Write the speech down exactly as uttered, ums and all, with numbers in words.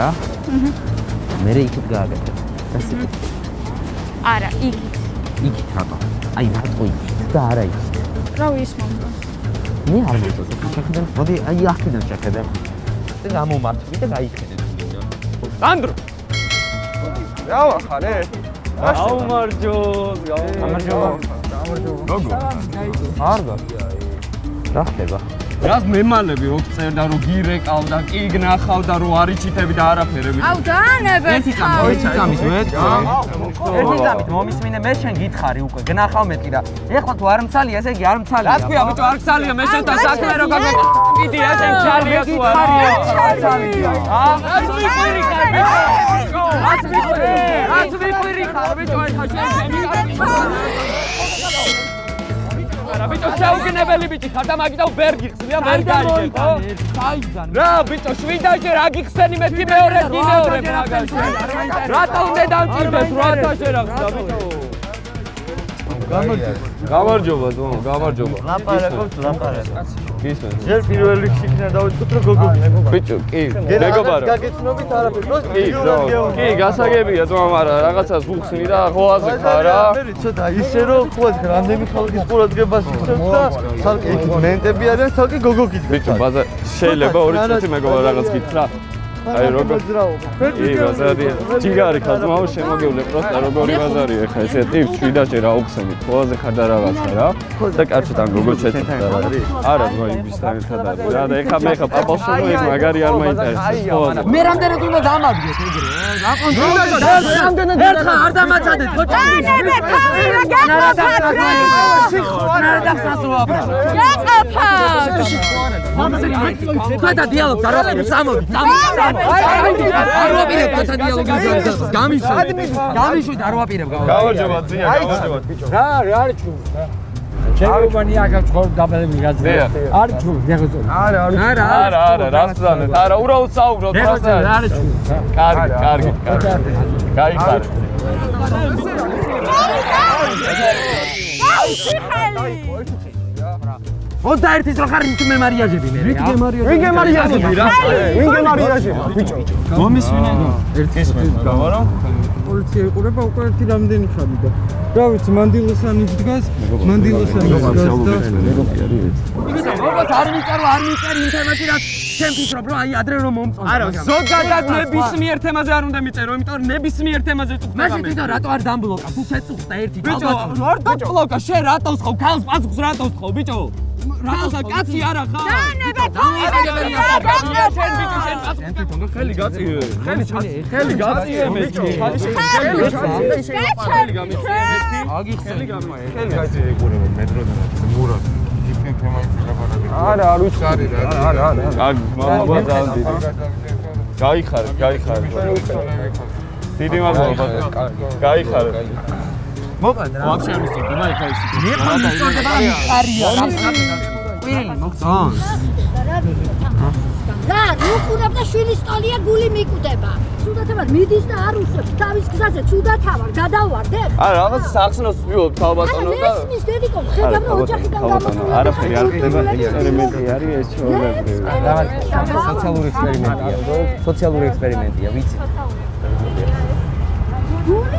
რა. მე იქით გააკეთე. არა, იქით. იქით რატო? აი რატო იქით და არა იქით? რა ის მომწონს? მე არ მომწონს. შეხედე, მოდი აი აქედან შეხედე. და გამომართვი და გაიხედე. სანდრო. რავა ხარ ე? გაუმარჯო, გამარჯო. როგორ? არდა. რა ხდება? რას მემალები რო წერდა რომ გირეკავდა, კი გნახავდა რომ არიჩიტები და არაფერები. აუ დაანებეთ. ერთი წამი, ერთი წამის მეტი. ერთი წამით მომისმინე მე შენ გითხარი უკვე, გნახავ მეტი და ეხლა თუ არ მცალია, ესე იგი არ მცალია. რა თქვია ბიჭო, არ მცალია, მე შენთან საქმე რო გაგეკ. კიდე ესე მცალია თუ არა? მცალია. აა, რაც ვიყვირი ხარ ბიჭო. რაც ვიყვირი, რაც ვიყვირი ხარ ბიჭო, ეხლა შენ რა ბიჭო შეუგნებელი ბიჭი ხარ და მაგიტო ვერ გიხსნია ვერ გაიგე ხო? საიდან? რა ბიჭო შვიდაჯე რა გიხსენი მეთი მეორე კი მეორე მაგაში. რატო უნდა დამჭირდეს როათაშე რა ხდა ბიჭო? გამარჯობა ძმო, გამარჯობა. ლაპარაკობთ, ლაპარაკობთ. გისმენთ? ჯერ პირველ რიგში იქნა დავიწყოთ რომ გოგო. ბიჭო, კი, მეგობარო. გაგეცნობით არაფერი, ნუ კი, კი, გასაგებია ძმო, მაგრამ რაღაცას ვუხსნი და ხოაზე ხარ რა. მე ცოტა ისე რომ ხოაზე რამდენი ხალხის ყურადღებას იცავს და თალკი მენტები არიან, თალკი გოგო გიძ. ბიჭო, ბაზა შეიძლება ორი წუთი მეგობარო რაღაც გითხრა. აი როგორ კი ბაზარია ჯიგარი ხაზმაო შემოგევლე პროსტა როგორი ბაზარია ხა ესე ტიპს შვიდაჯერ რა უხსენით ხოაზე ხარ და რაღაცა რა და კაცთან გოგო შეჭდა რა არა ძმა იმისთან ერთად არის რა და ეხა მე ხა პაპაშოვი მაგარი არ მაინტერესებს ხოაზე მე რამდენად უნდა დამადგეთ ეგრე რა კონტროლი რამდენად ერთხა არ დამაცადეთ ხოჭი დაანებეთ თავი რა გაკაფათ რა დახსასოა გაკაფათ ხოდა დიალოგს არ ვაპირებ სამოვით სამოვით არ ვაპირებ ხოდა დიალოგის გამიშვი გამიშვი არ ვაპირებ გავარჯობა ძია გავარჯობა ბიჭო რა რა არის ჩუ ჩემობანი აქაც ხო დაბალები გაზრდა არის ჩუ დიალოგს არა არა არა არა რასწავლეთ არა უბრალოდ საუბრობ რასწავლეთ რა არის ჩუ კარგი კარგი კარგი გაიხარ ოცდაერთის რა ხარ თუ მე მარიაჟები მე ვინ გემარიაჟები ვინ გემარიაჟები რა ვინ გემარიაჟები ბიჭო მომისმინე ერთის გავარო პოლიცია იყურება უკვე ერთი რამდენი ხანი და რა ვიცი მანდილოსანი დგას მანდილოსანი დგას და იმისა როგორც არ მიწარო არ მიწერი იმ თემაში რაც ჩემ ფიქრობ რომ აი ადრე რომ მომწონს არა ზოგადად ნებისმიერ თემაზე არ უნდა მიწერო იმიტომ რომ ნებისმიერ თემაზე წუხდა მაშინ თვითონ რატო არ დამბლოკა თუ შეწუხდა ერთი ბიჭო არ დაბლოკა შენ რატოს ხო ქალს პაცხს რატოს ხო ბიჭო რატოსა კაცი არა ხარ დაანებეთ შენ ბიჭო შენ პაცხს თვითონ ხელი გაწიე ხელი ხელი გაწიე მე ხელი გამიწიე აგი ხელი გამიწიე ხელი გაწიე ეგურება მეტროდან მურად გიფენ თემაში ლაპარაკი არა არ უჩარი რა არა არა აგი მამა ძალდი გაიხარე გაიხარე დიდი მადლობა გაიხარე მოყანდა რა ვაფშე ამის წინ და ეხა ისე მე ხო მიწოდება მიყარია რა ყვილი მოგწონს და უყურებ და შვილის სტოლია გული მიკუდება. ცუდათებად მიდის და არ უსვებს. თავის გზაზე ცუდათავარ, გადავარდებ. არა, რაღაც სახსნას ვიობ თავბატონო და ეს მის დედიკო, ხედავ რომ ოჯახიდან გამოსული. არაფერი არ ხდება, ექსპერიმენტი არის ეს ჩვეულებრივი. რაღაც სოციალური ექსპერიმენტია. სოციალური ექსპერიმენტია, ვიცი. გული